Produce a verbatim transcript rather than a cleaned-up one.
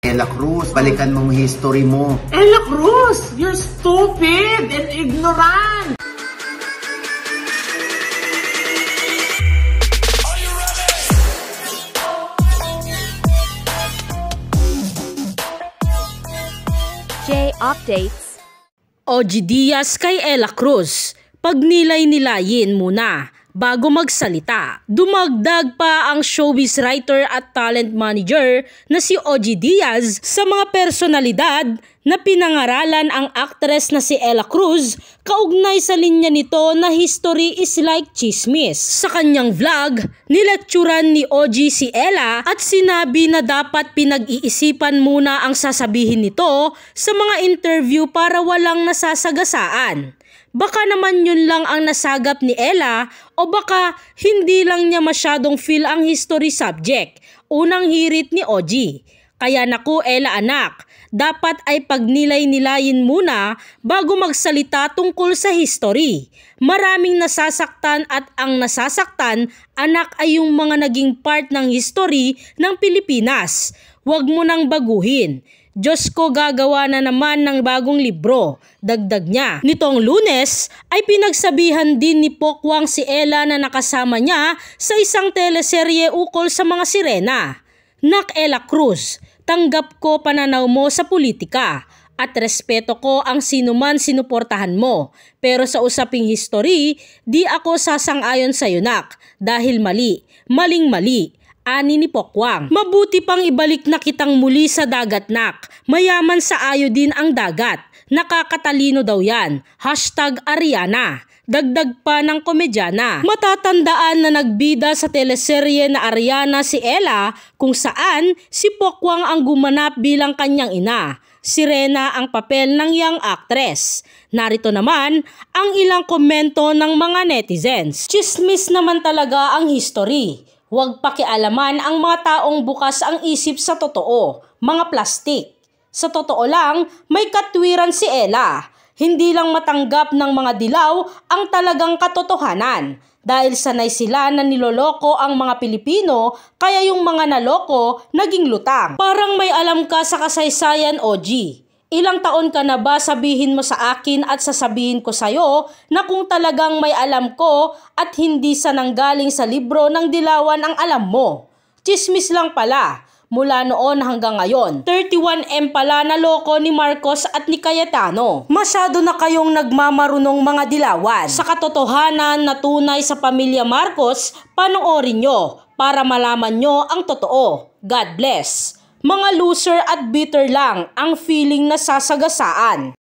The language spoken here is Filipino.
Ella Cruz, balikan mong history mo. Ella Cruz, you're stupid and ignorant! J Updates. O G Diaz kay Ella Cruz, pagnilay-nilayin muna bago magsalita. Dumagdag pa ang showbiz writer at talent manager na si O G Diaz sa mga personalidad na pinangaralan ang aktres na si Ella Cruz kaugnay sa linya nito na history is like chismis. Sa kanyang vlog, nilekturan ni O G si Ella at sinabi na dapat pinag-iisipan muna ang sasabihin nito sa mga interview para walang nasasagasaan. Baka naman yun lang ang nasagap ni Ella o baka hindi lang niya masyadong feel ang history subject. Unang hirit ni O G. Kaya naku Ella anak, dapat ay pagnilay-nilayin muna bago magsalita tungkol sa history. Maraming nasasaktan at ang nasasaktan anak ay yung mga naging part ng history ng Pilipinas. Huwag mo nang baguhin. Diyos ko gagawa na naman ng bagong libro, dagdag niya. Nitong Lunes ay pinagsabihan din ni Pokwang si Ella na nakasama niya sa isang teleserye ukol sa mga sirena. Nak Ella Cruz, tanggap ko pananaw mo sa politika at respeto ko ang sinuman sinuportahan mo. Pero sa usaping history, di ako sasang-ayon sa iyo nak dahil mali, maling mali. Ani ni Pokwang. Mabuti pang ibalik na kitang muli sa dagat nak. Mayaman sa ayo din ang dagat. Nakakatalino daw yan. Hashtag Ariana. Dagdag pa ng komedyana. Matatandaan na nagbida sa teleserye na Ariana si Ella kung saan si Pokwang ang gumanap bilang kanyang ina. Si Rena ang papel ng young actress. Narito naman ang ilang komento ng mga netizens. Chismis naman talaga ang history. Huwag pakialaman ang mga taong bukas ang isip sa totoo, mga plastik. Sa totoo lang, may katwiran si Ella. Hindi lang matanggap ng mga dilaw ang talagang katotohanan. Dahil sanay sila na niloloko ang mga Pilipino, kaya yung mga naloko naging lutang. Parang may alam ka sa kasaysayan O G. Ilang taon ka na ba sabihin mo sa akin at sasabihin ko sa'yo na kung talagang may alam ko at hindi sa nanggaling sa libro ng dilawan ang alam mo? Chismis lang pala. Mula noon hanggang ngayon, thirty-one M pala na loko ni Marcos at ni Cayetano. Masyado na kayong nagmamarunong mga dilawan. Sa katotohanan na tunay sa pamilya Marcos, panoorin nyo para malaman nyo ang totoo. God bless. Mga loser at bitter lang ang feeling na sasagasaan.